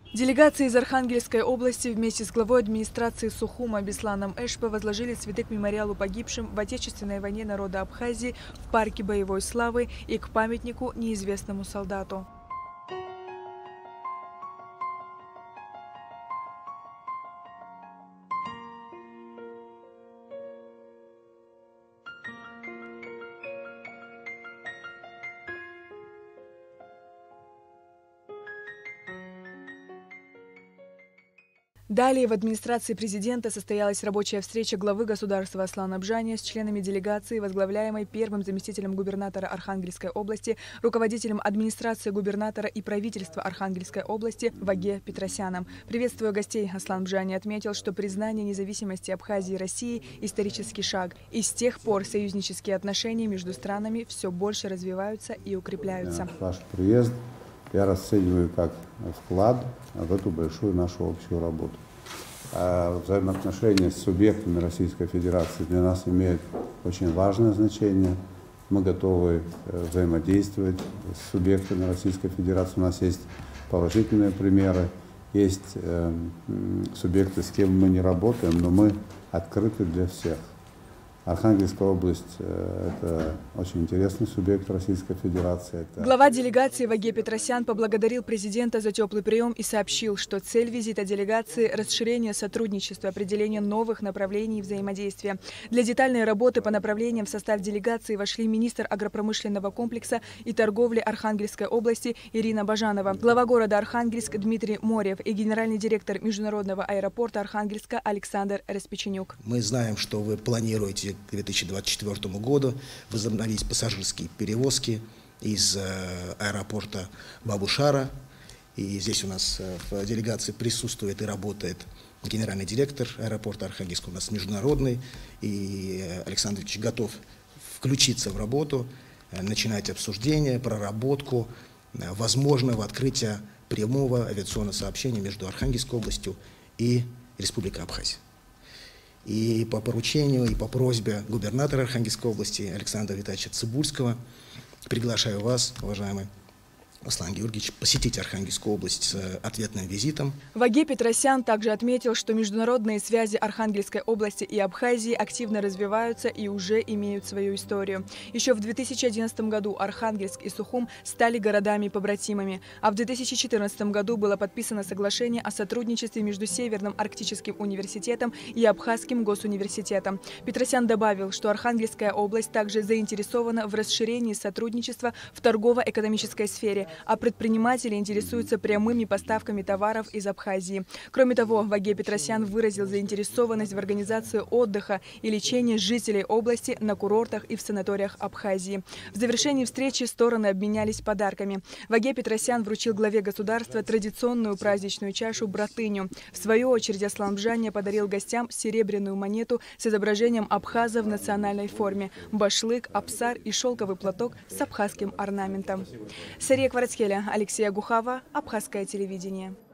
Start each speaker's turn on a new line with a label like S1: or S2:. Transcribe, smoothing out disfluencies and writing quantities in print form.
S1: Делегации из Архангельской области вместе с главой администрации Сухума Бесланом Эшпе возложили цветы к мемориалу погибшим в Отечественной войне народа Абхазии в парке боевой славы и к памятнику неизвестному солдату. Далее в администрации президента состоялась рабочая встреча главы государства Аслана Абжания с членами делегации, возглавляемой первым заместителем губернатора Архангельской области, руководителем администрации губернатора и правительства Архангельской области Ваге Петросяном. Приветствуя гостей, Аслан Абжания отметил, что признание независимости Абхазии и России – исторический шаг. И с тех пор союзнические отношения между странами все больше развиваются и укрепляются.
S2: Ваш приезд я расцениваю как вклад в эту большую нашу общую работу. Взаимоотношения с субъектами Российской Федерации для нас имеют очень важное значение. Мы готовы взаимодействовать с субъектами Российской Федерации. У нас есть положительные примеры, есть субъекты, с кем мы не работаем, но мы открыты для всех. Архангельская область – это очень интересный субъект Российской Федерации.
S1: Глава делегации Ваге Петросян поблагодарил президента за теплый прием и сообщил, что цель визита делегации – расширение сотрудничества, определение новых направлений взаимодействия. Для детальной работы по направлениям в состав делегации вошли министр агропромышленного комплекса и торговли Архангельской области Ирина Бажанова, глава города Архангельск Дмитрий Морев и генеральный директор международного аэропорта Архангельска Александр Распеченюк.
S3: Мы знаем, что вы планируете к 2024 году возобновить пассажирские перевозки из аэропорта Бабушара. И здесь у нас в делегации присутствует и работает генеральный директор аэропорта Архангельска, у нас международный. И Александр Ильич готов включиться в работу, начинать обсуждение, проработку возможного открытия прямого авиационного сообщения между Архангельской областью и Республикой Абхазия. И по поручению, и по просьбе губернатора Архангельской области Александра Витальевича Цыбульского приглашаю вас, уважаемый Аслан Георгиевич, посетить Архангельскую область с ответным визитом.
S1: Ваге Петросян также отметил, что международные связи Архангельской области и Абхазии активно развиваются и уже имеют свою историю. Еще в 2011 году Архангельск и Сухум стали городами-побратимами, а в 2014 году было подписано соглашение о сотрудничестве между Северным Арктическим университетом и Абхазским госуниверситетом. Петросян добавил, что Архангельская область также заинтересована в расширении сотрудничества в торгово-экономической сфере, а предприниматели интересуются прямыми поставками товаров из Абхазии. Кроме того, Ваге Петросян выразил заинтересованность в организации отдыха и лечении жителей области на курортах и в санаториях Абхазии. В завершении встречи стороны обменялись подарками. Ваге Петросян вручил главе государства традиционную праздничную чашу «Братыню». В свою очередь Аслан Абжания подарил гостям серебряную монету с изображением абхаза в национальной форме, башлык, абсар и шелковый платок с абхазским орнаментом. Алексея Гухава, Абхазское телевидение.